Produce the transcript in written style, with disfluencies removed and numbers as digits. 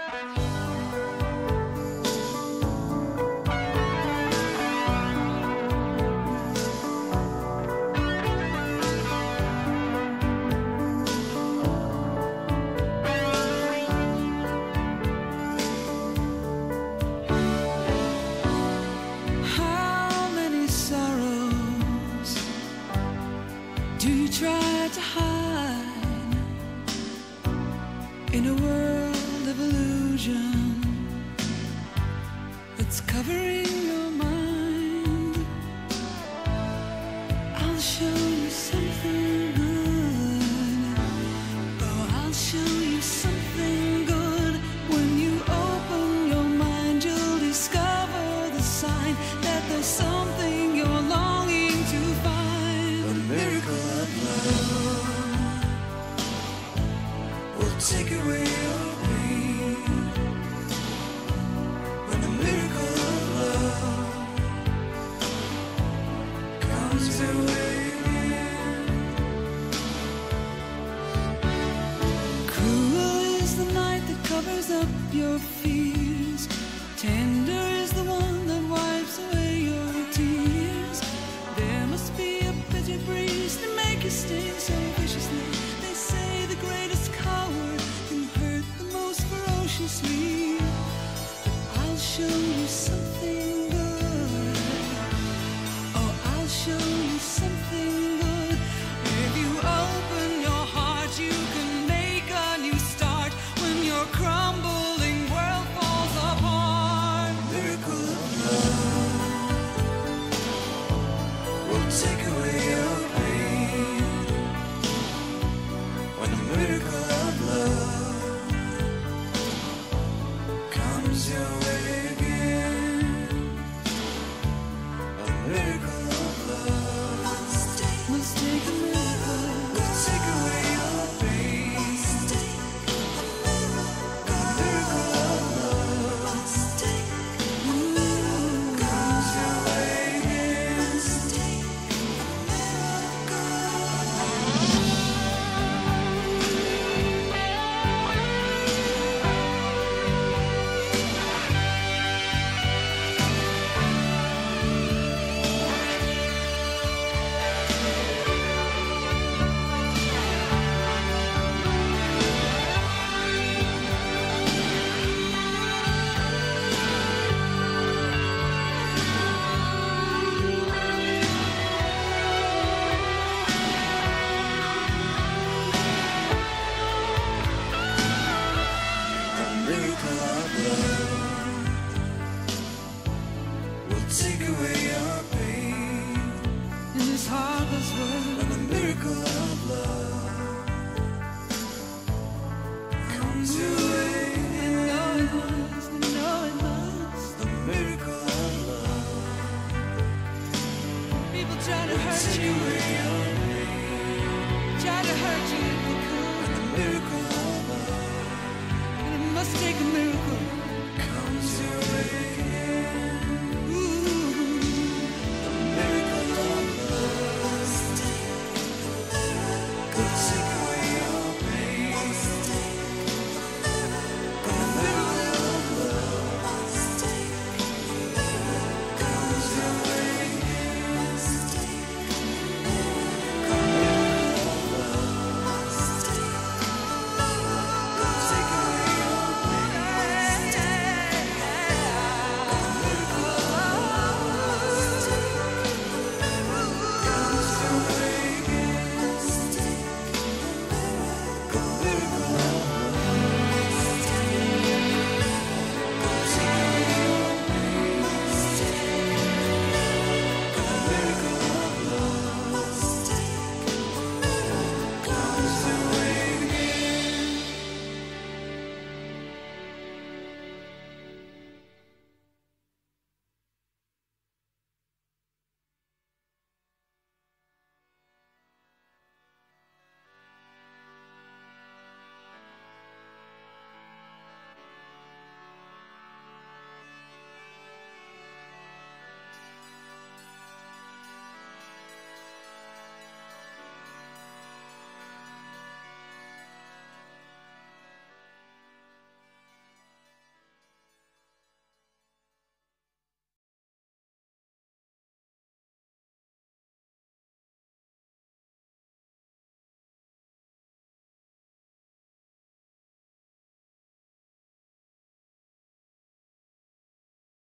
In a world of illusion that's covering your mind, I'll show you something good. Oh, I'll show you something good. When you open your mind, you'll discover the sign that there's something you're longing to find. A miracle of love will take away your pain. When the miracle of love comes your way again. Cruel is the night that covers up your fears. Tender is the one that wipes away your tears. There must be a bitter breeze to make you sting so viciously. They say the greatest coward can hurt the most ferociously. I'll show you something good. Oh, I'll show you something good. If you open your heart, you can make a new start. When your crumbling world falls apart, Miracle of love will take away your pain. When the miracle of love comes your way again. A miracle of love must take a miracle. will take away your pain. A miracle of love comes your way again. A miracle of love will take away your pain. In this heartless world, When the miracle of love comes your way, you know it must, you know it must. the miracle of love People try to hurt take you, away your pain. try to hurt you if they could. When the miracle of love And it must take a miracle. comes your way again.